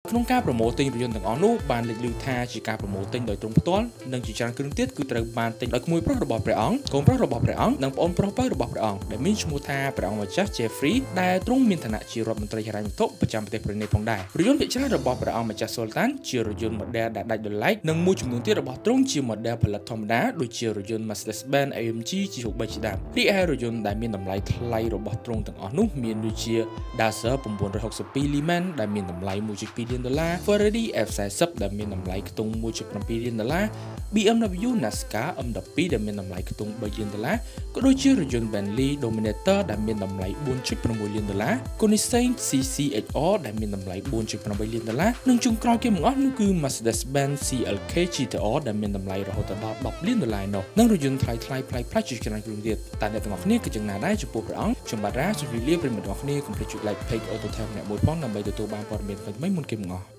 ក្នុងការប្រមូលទិញរថយន្តទាំងអស់នោះបានលេចឮថាជាការប្រមូលទិញដោយទ្រង់ផ្ទាល់និងជាច្រើនគ្រឿងទៀតគឺត្រូវបានទិញដោយក្មួយប្រុសរបស់ព្រះអង្គកូនប្រុសរបស់ព្រះអង្គនិងប្អូនប្រុសពៅរបស់ព្រះអង្គដែលមានឈ្មោះថាព្រះអង្គម្ចាស់ Jeffrey ដែលទ្រង់មានឋានៈជារដ្ឋមន្ត្រីហិរញ្ញវត្ថុប្រចាំប្រទេសប្រ៊ុយណេផងដែររថយន្តភាគច្រើនរបស់ព្រះអង្គម្ចាស់ Sultan ជារថយន្ត model ដែលដាច់ដោយឡែកនិងមួយចំនួនទៀតរបស់ទ្រង់ជា model ផលិតធម្មតាដូចជារថយន្ត Mercedes-Benz AMG G63 ជាដើមរីឯរថយន្តដែលមានតម្លៃថ្លៃរបស់ទ្រង់ទាំងអស់នោះមានដូចជា Dacia 962 Lehman ដែលមានតម្លៃ $1.2 លាន Ferrari F40 ដែលមានតម្លៃខ្ទង់ $1.7 លាន BMW Nazca M12 ដែលមានតម្លៃខ្ទង់$3 លានក៏ដូចជារថយន្ត Bentley Dominator ដែលមានតម្លៃ$4.6 លាន Koenigsegg CC-HR ដែលមានតម្លៃ$4.8 លាននិងចុងក្រោយគេបង្អស់នោះគឺ Mercedes-Benz CLK GTR ដែលមានតម្លៃរហូតដល់$10 លាននោះនិងរថយន្តថ្លៃផ្លាច់ជាច្រើនគ្រឿងទៀតតែអ្នកទាំងអស់គ្នាគឺយ៉ាងណាដែរចំពោះព្រះអង្គខ្ញុំបាទរ៉ាជម្រាបលាប្រិយមិត្តទាំងអស់គ្នាកុំភ្លេចចុច like page Auto Tech អ្នកមួយផងដើម្បីទទួលបានព័ត៌មានថ្មីៗមុនគេបង្អស់